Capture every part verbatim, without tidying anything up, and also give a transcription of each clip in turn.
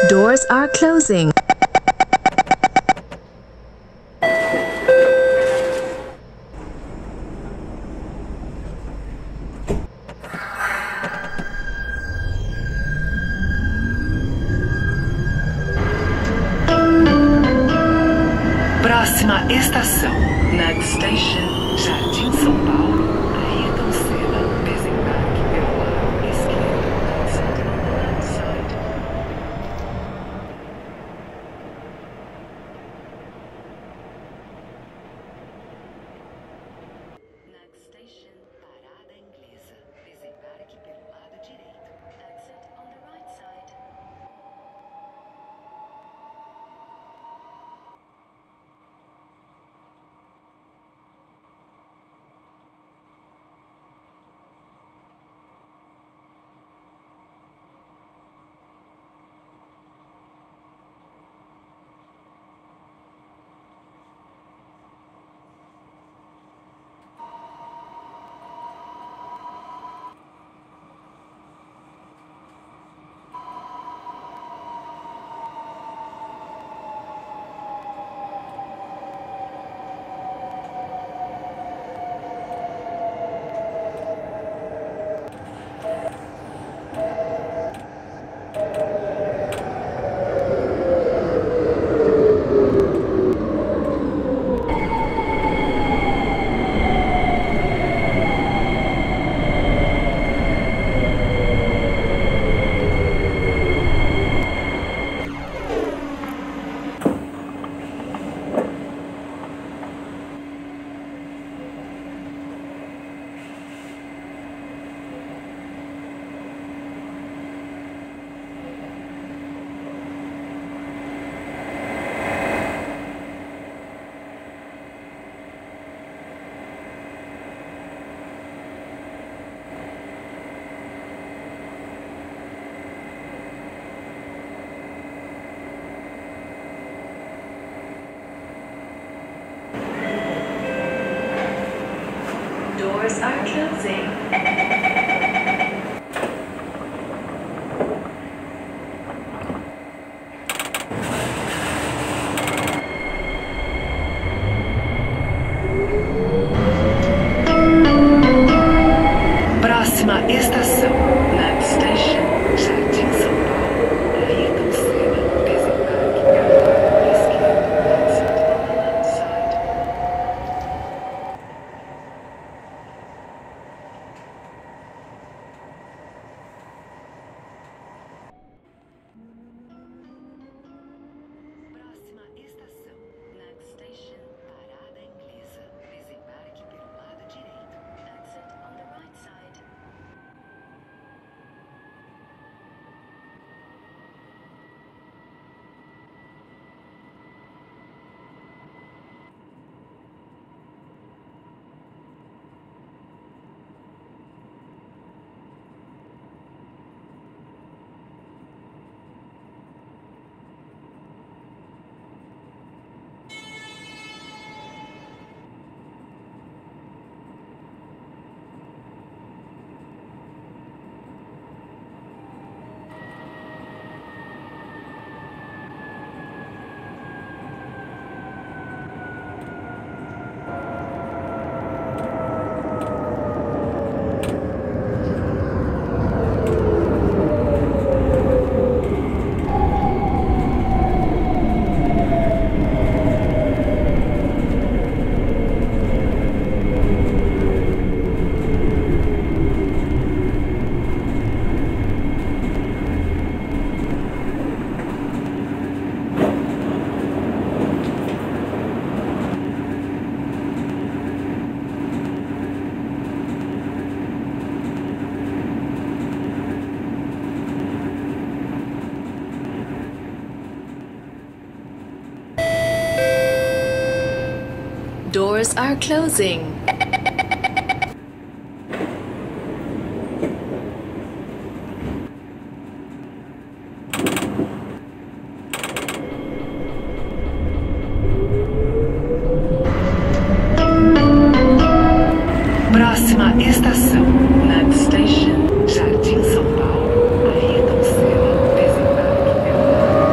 Doors are closing. Próxima estação. Next station, Jardim São Paulo, Ayrton Senna, desembarque pelo lado esquerdo. Exit on the left side. Next station, Parada Inglesa, desembarque pelo lado direito. Exit on the right side. Doors are closing. Próxima estação. Next station, Jardim São Paulo, Ayrton Senna, desembarque pelo lado esquerdo. Exit on the left side. Próxima estação. Next station, Parada Inglesa, desembarque pelo lado direito. Exit on the right side. Doors are closing. Próxima estação. Next station, Jardim São Paulo, Ayrton Senna, desembarque pelo lado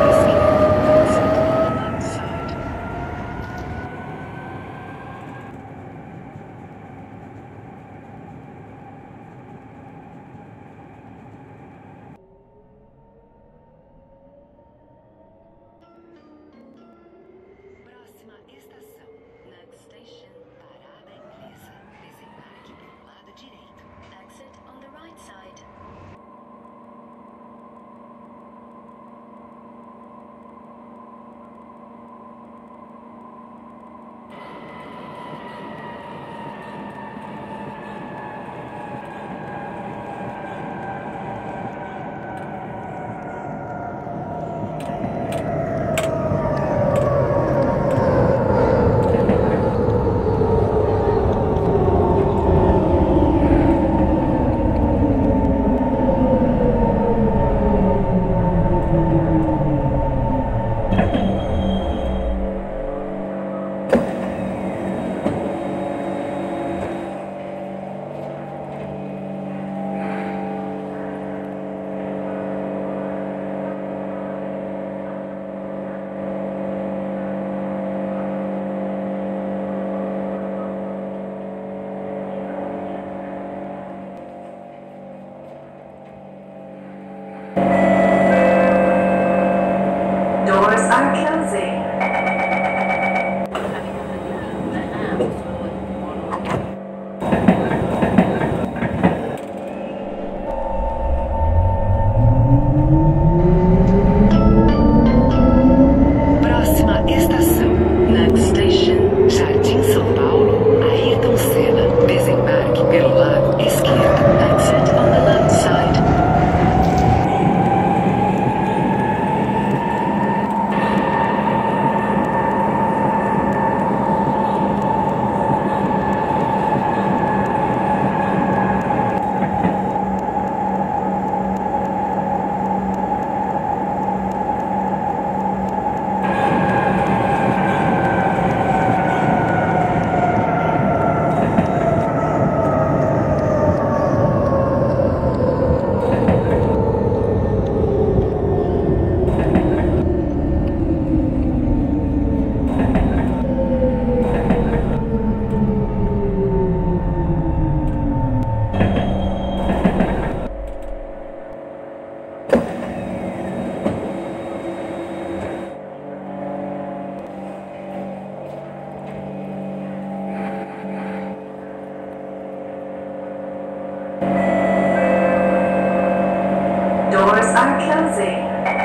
Doors are closing.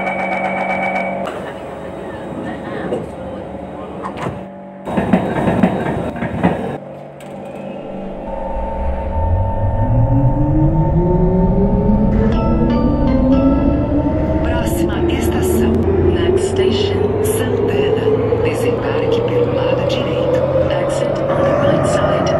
Próxima estação. Next station, Santana. Desembarque pelo lado direito. Exit on the right side.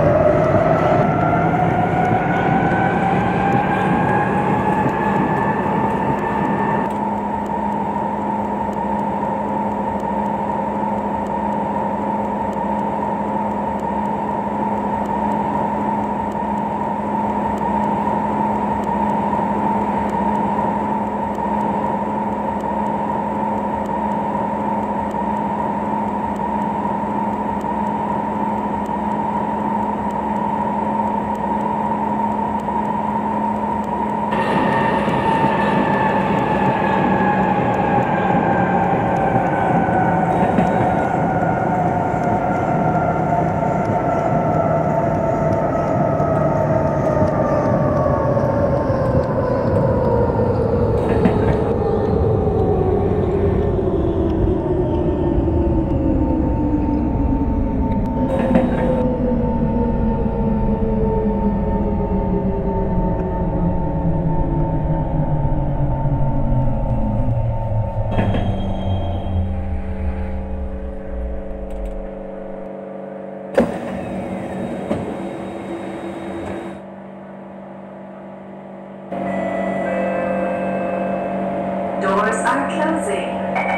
Doors are closing.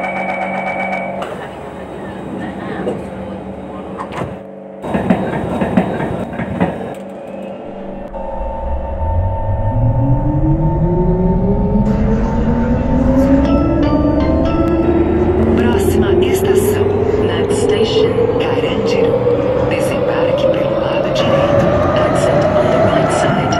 Próxima estação. Next station, Carandiru. Desembarque pelo lado direito. Exit on the right side.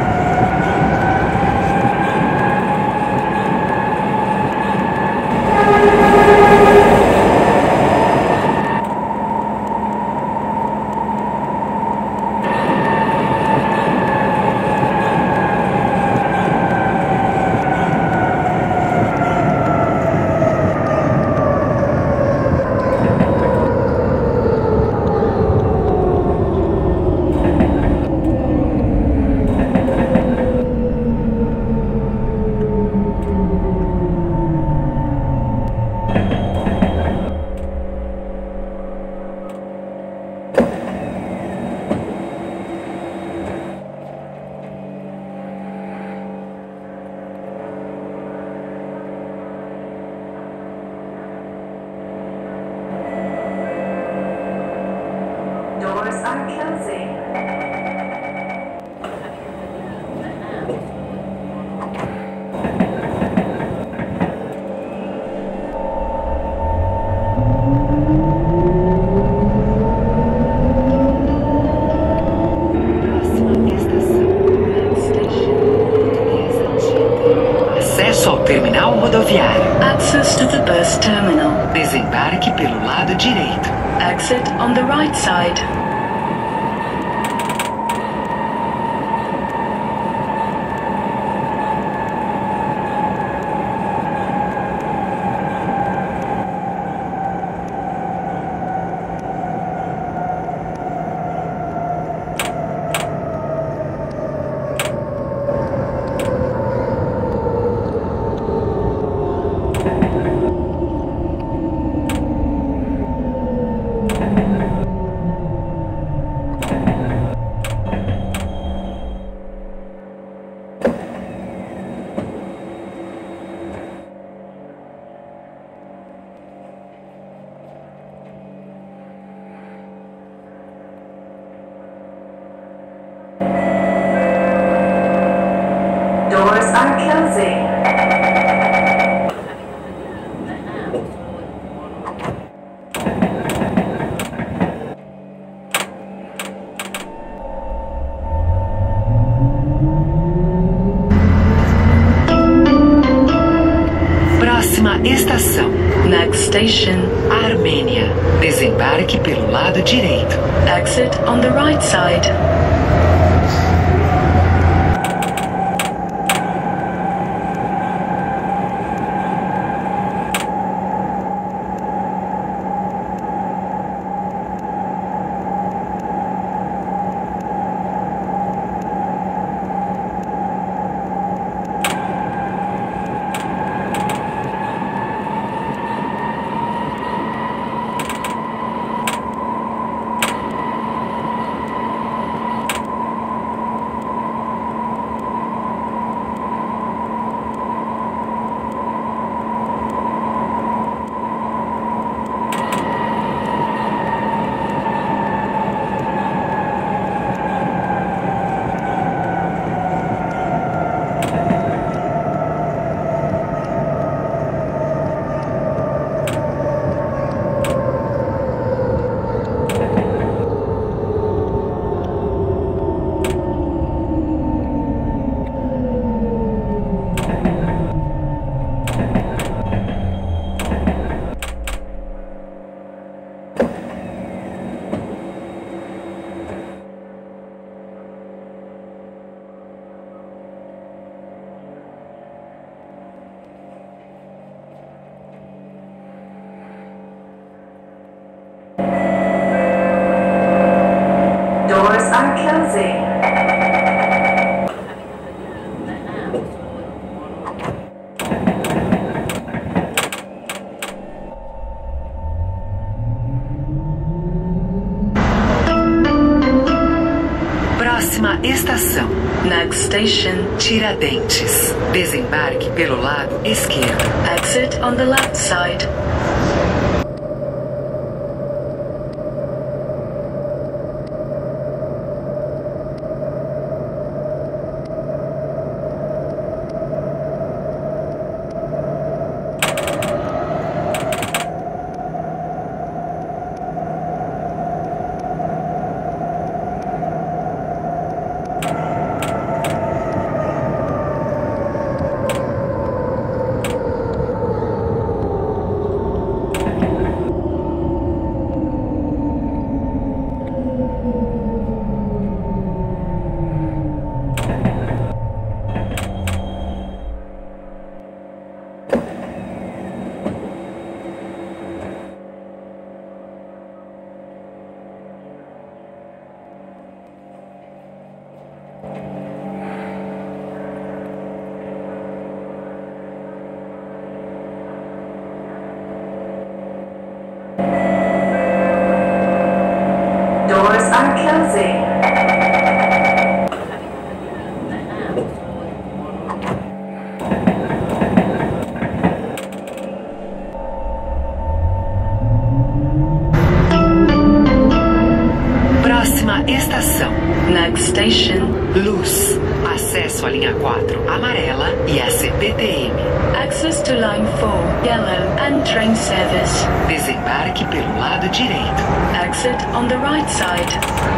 Doors are closing. Próxima estação. Next station, Portuguesa Anchieta. Acesso ao terminal rodoviário. Access to the bus terminal. Desembarque pelo lado direito. Exit on the right side. Doors are closing. Próxima estação. Next station, Armênia. Desembarque pelo lado direito. Exit on the right side. estação. Next station, Tiradentes. Desembarque pelo lado esquerdo. Exit on the left side. Doors are closing. Próxima estação. Next station, Luz. Acesso à linha quatro, amarela, e a C P T M. Access to line four, yellow, and train service. Desembarque pelo lado direito. Exit on the right side.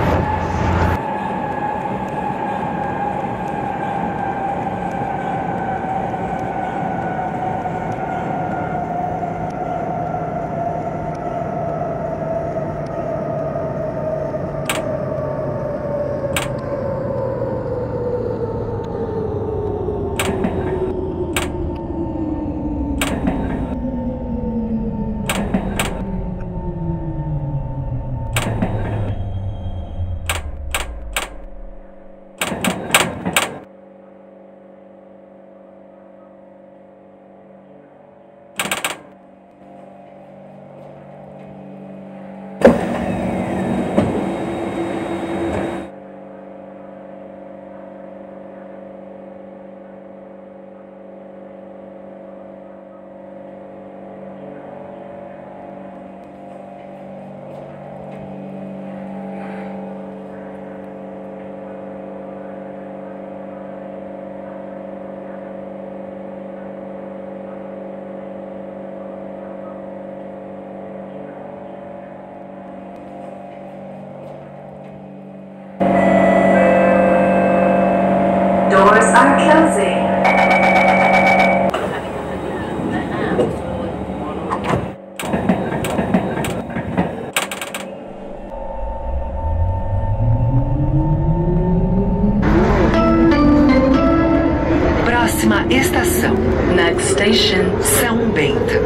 Doors are closing. Próxima estação. Next station, São Bento.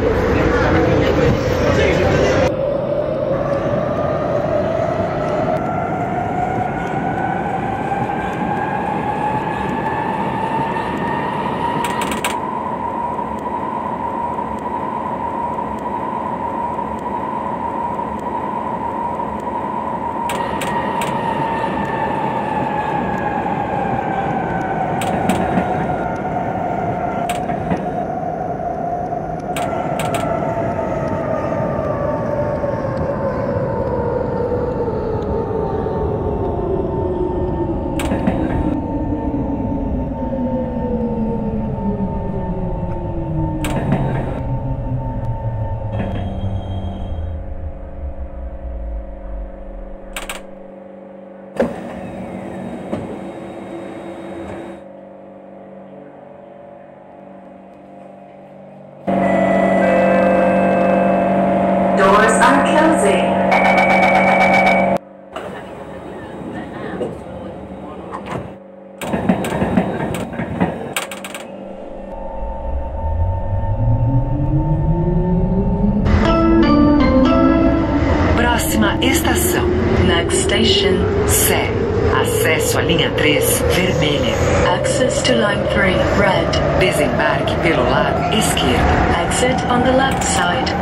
Doors are closing. Próxima estação. Next station, Sé. Acesso à linha três, vermelha. Access to line three, red. Desembarque pelo lado esquerdo. Exit on the left side.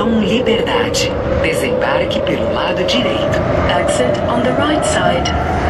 Estação Liberdade. Desembarque pelo lado direito. Exit on the right side.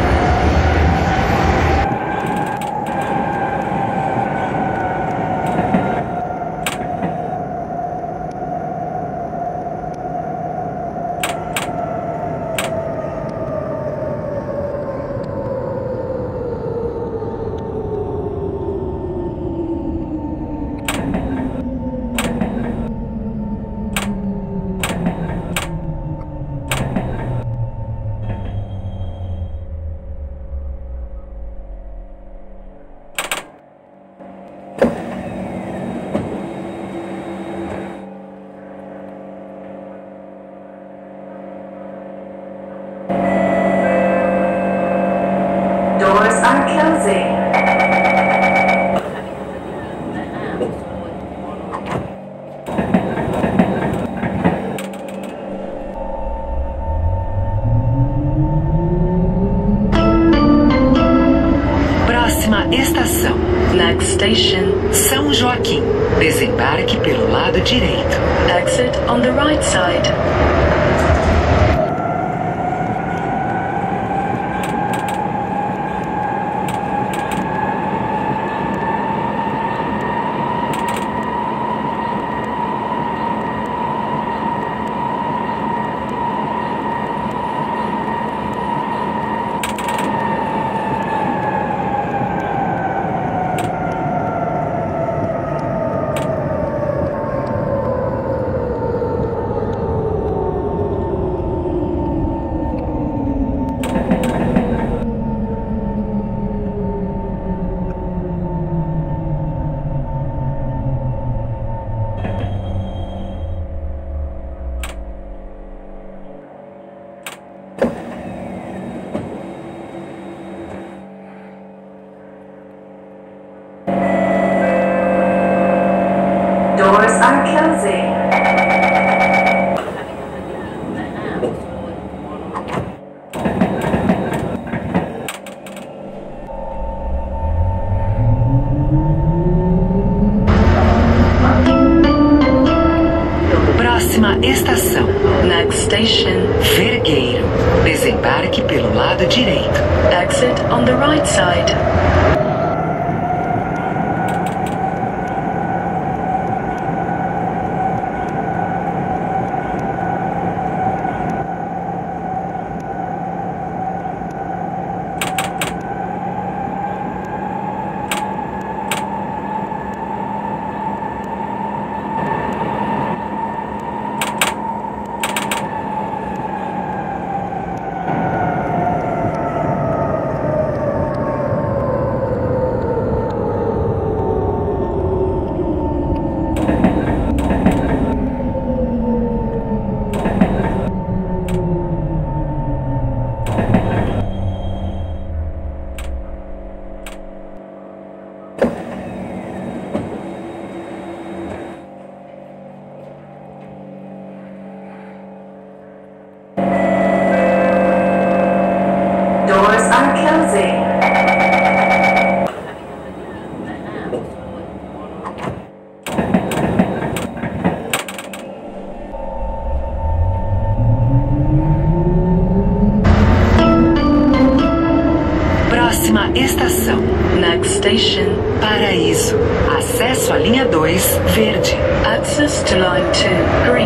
Doors are closing. Próxima estação. Next station. São Joaquim. Desembarque pelo lado direito. Exit on the right side. Doors are closing. Próxima estação. Next station. Vergueiro. Desembarque pelo lado direito. Exit on the right side. Doors are closing. Próxima estação. Next station. Paraíso. Acesso à linha dois, verde. Access to line two. Green.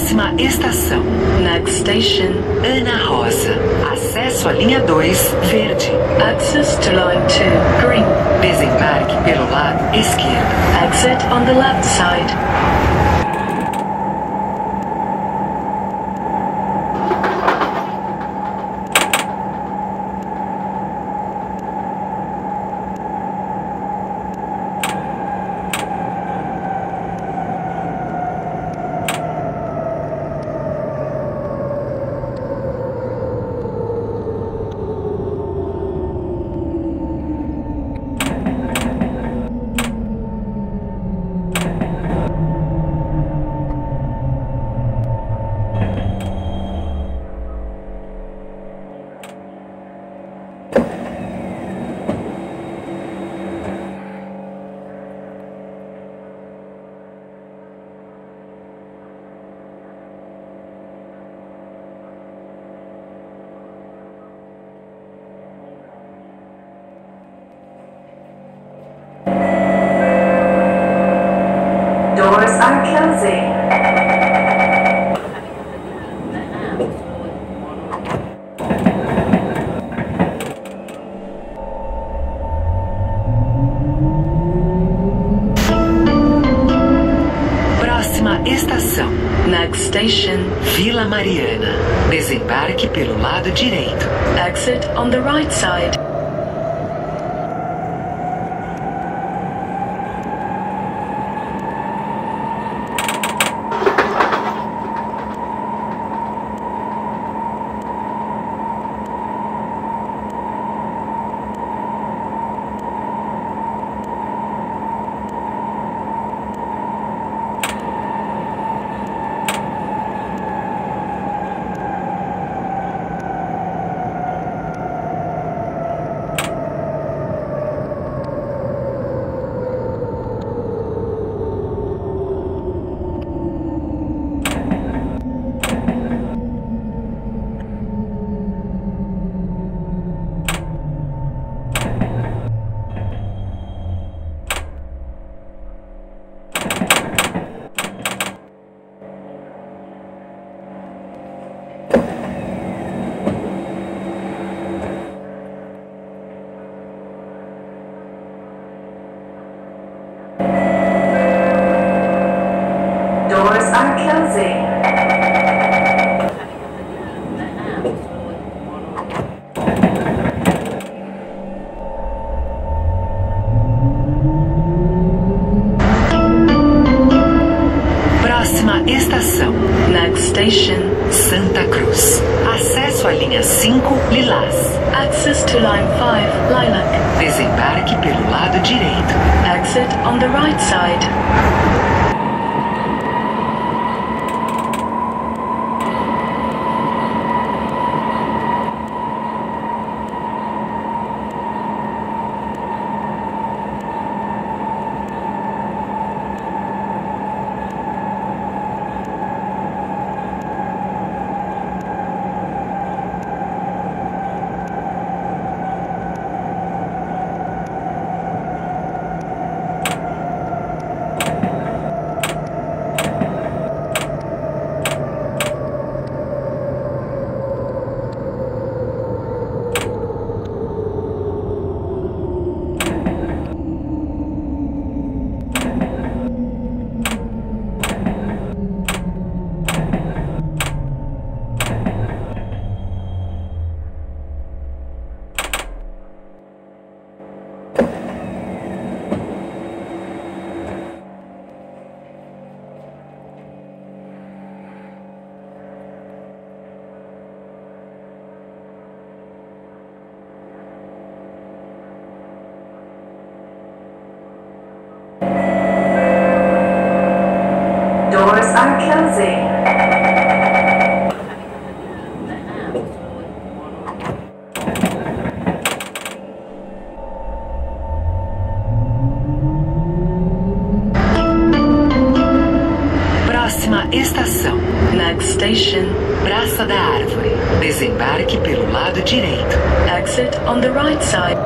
Próxima estação. Next station, Ana Rosa. Acesso à linha dois, verde. access to line two, green. Desembarque pelo lado esquerdo. Exit on the left side. Doors are closing. Próxima estação. Next station, Vila Mariana. Desembarque pelo lado direito. exit on the right side. Doors are closing. Próxima estação. Next station, Santa Cruz. Acesso à linha cinco, Lilás. access to line five, lilac. Desembarque pelo lado direito. Exit on the right side. Doors are closing. Próxima estação. Next station, Praça da Árvore. Desembarque pelo lado direito. exit on the right side.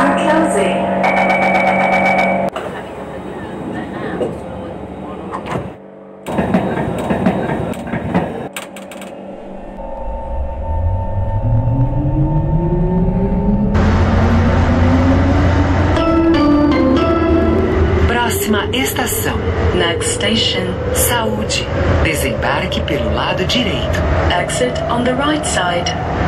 are closing. Próxima estação. Next station, Saúde. Desembarque pelo lado direito. exit on the right side.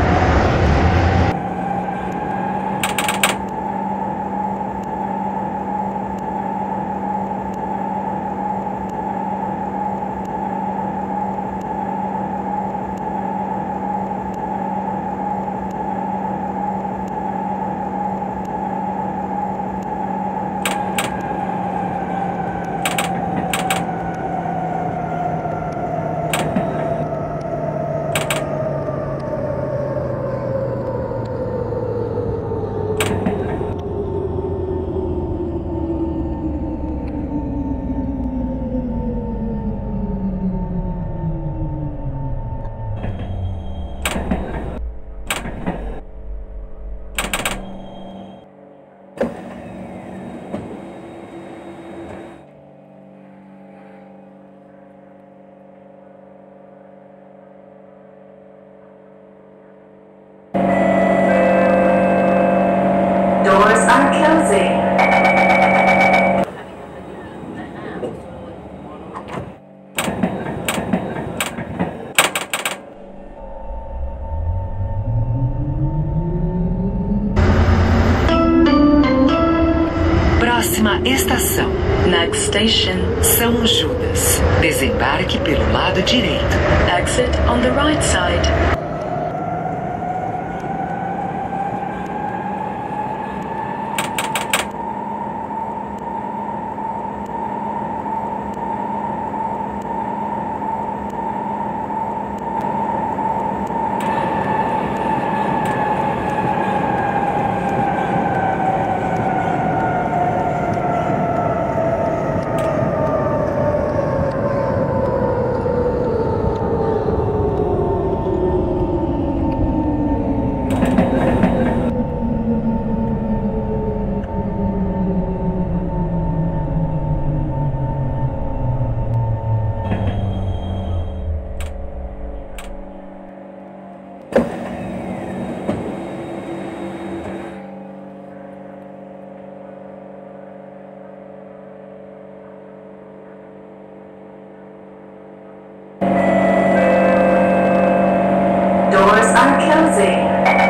Doors are closing. Próxima estação. Next station, São Judas. Desembarque pelo lado direito. exit on the right side. Doors are closing.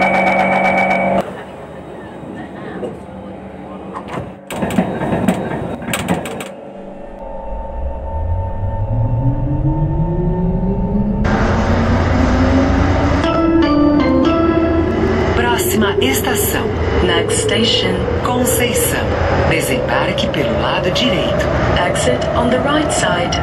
Próxima estação. Next station, Conceição. Desembarque pelo lado direito. exit on the right side.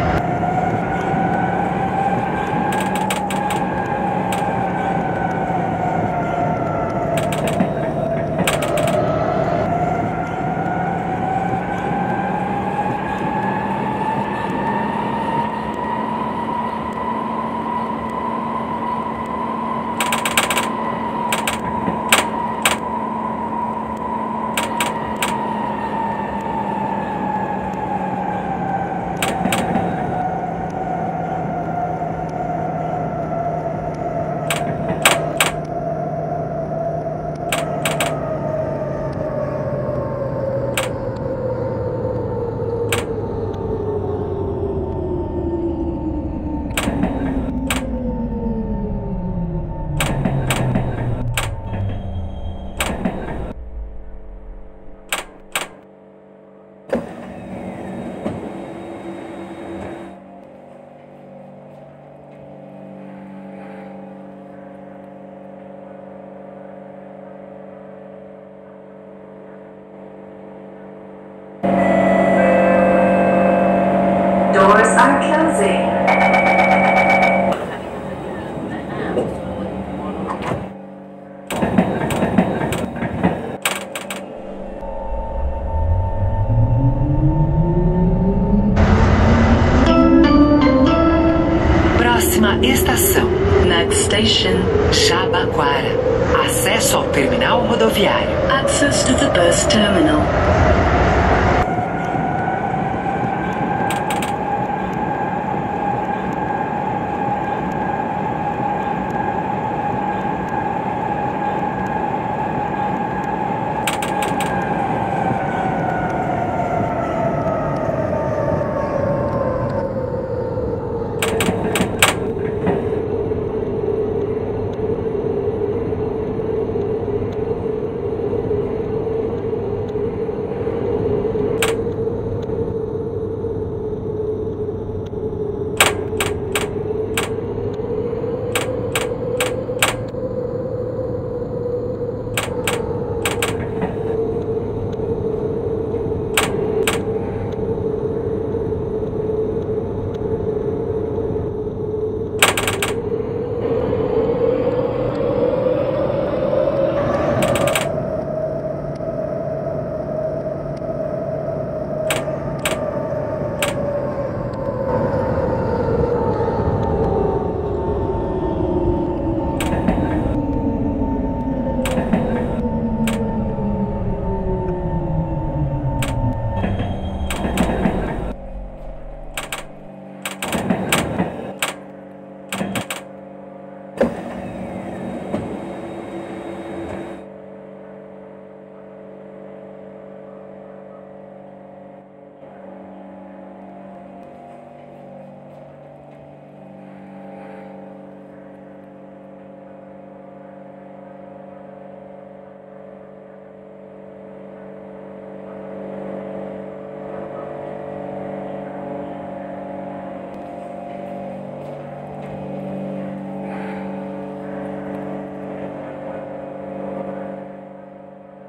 Doors are closing. Próxima estação. Next station, Jabaquara. Acesso ao terminal rodoviário. access to the bus bus terminal.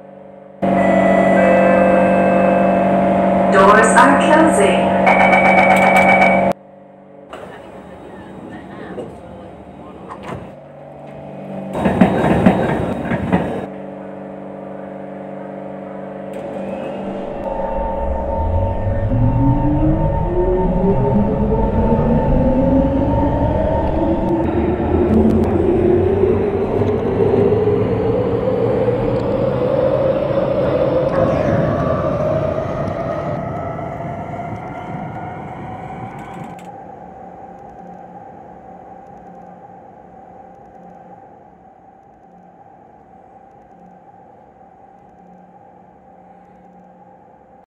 Doors are closing.